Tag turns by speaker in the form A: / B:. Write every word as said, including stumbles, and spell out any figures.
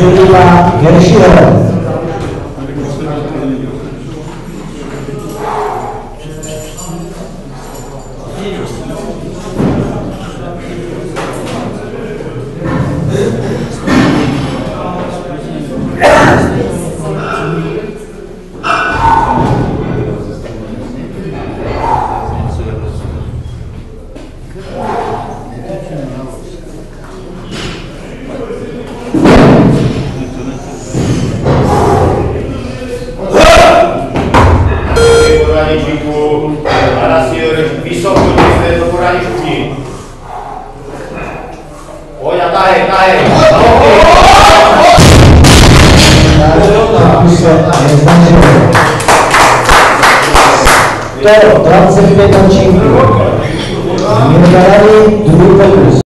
A: Angelina Gershiro.
B: Vysoko jste do podání šupní. Pojď a tahej, tahej.
A: To dvacet pět ročníků. Měli druhý pokus.